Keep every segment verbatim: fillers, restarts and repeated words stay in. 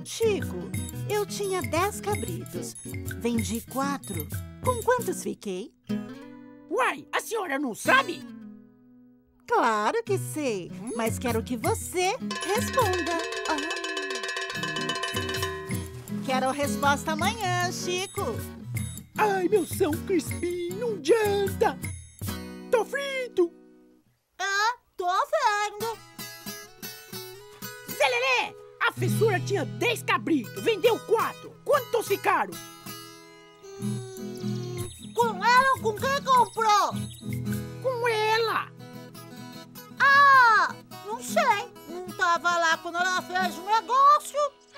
Chico, eu tinha dez cabritos. Vendi quatro. Com quantos fiquei? Uai, a senhora não sabe? Claro que sei, mas quero que você responda. Ah. Quero a resposta amanhã, Chico. Ai, meu São Crispim, não adianta. Tô frito. Ah, tô vendo. Zé Lelé, a fessura tinha dez cabritos, vendeu quatro. Quantos ficaram? Com ela ou com quem comprou? Com ela. Ah, não sei. Não tava lá quando ela fez o negócio.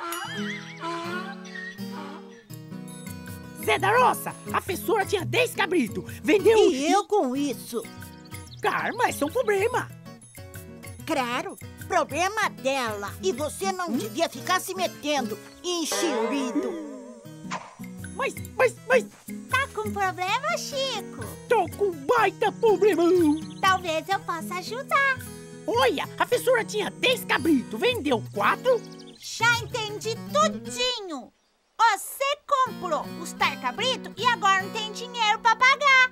Zé da Roça, a fessura tinha dez cabritos, vendeu... E eu com isso? Karma, isso é um problema. Claro, problema dela. E você não hum? devia ficar se metendo, enxerido. Mas, mas, mas... Tá com problema, Chico? Tô com um baita problemão. Talvez eu possa ajudar. Olha, a fessura tinha dez cabritos, vendeu quatro? Já entendi tudinho. Você comprou os tar cabrito e agora não tem dinheiro pra pagar.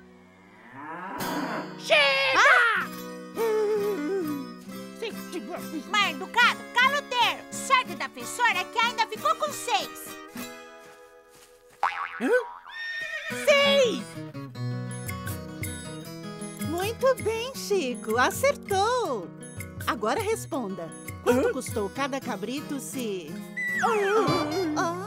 Chega! Ah! Mal educado, caloteiro. Sorte da fessora é que ainda ficou com seis. Hã? Seis! Muito bem, Chico. Acertou. Agora responda. Quanto Hã? custou cada cabrito se... Ah!